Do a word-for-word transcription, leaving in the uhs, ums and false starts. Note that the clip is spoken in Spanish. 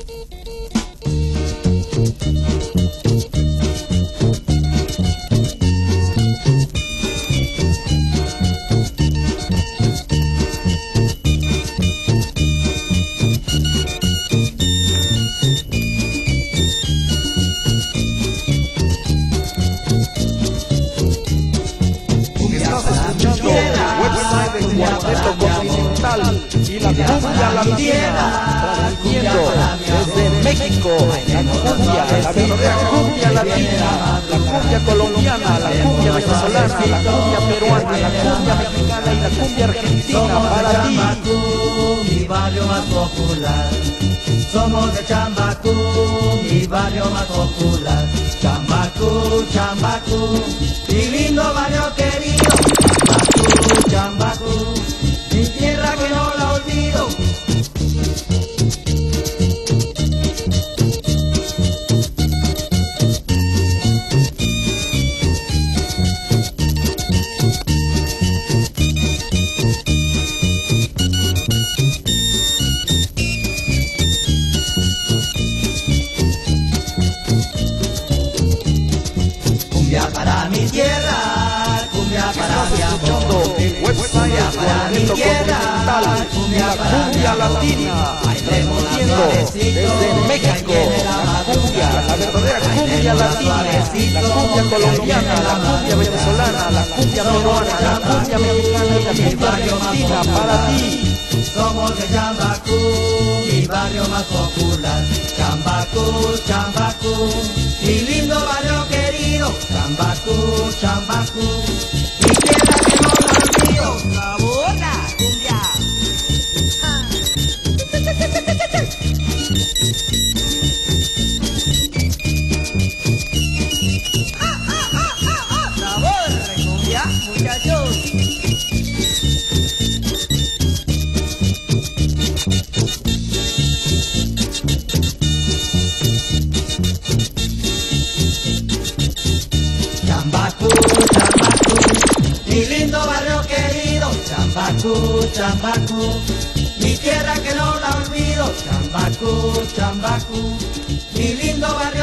Cuarteto Continental y la cumbia latina, transmitiendo desde México la cumbia, la verdadera cumbia latina, la cumbia colombiana, la cumbia venezolana, la cumbia peruana, la cumbia mexicana y la cumbia argentina para ti. Mi barrio más popular, somos de Chambacú, mi barrio más popular. Chambacú, Chambacú, mi lindo barrio querido. Chambacú, Chambacú, mi tierra que no la olvido. Cumbia para mi tierra, cumbia para mi amor, Cumbia para mi tierra, cumbia la cumbia latina, transmitiendo desde México la cumbia, la verdadera cumbia latina, la cumbia colombiana, la cumbia venezolana, la cumbia peruana, la cumbia mexicana y la cumbia argentina para ti. Somos de Chambacú, mi barrio más popular. Chambacú, Chambacú, mi lindo barrio querido. Chambacú, Chambacú, mi tierra que no la olvido. ¡Sabor la cumbia! ¡Sabor la cumbia, muchachos! Chambacú, Chambacú, mi lindo barrio querido. Chambacú, Chambacú, mi tierra que no la olvido. Chambacú, Chambacú, mi lindo barrio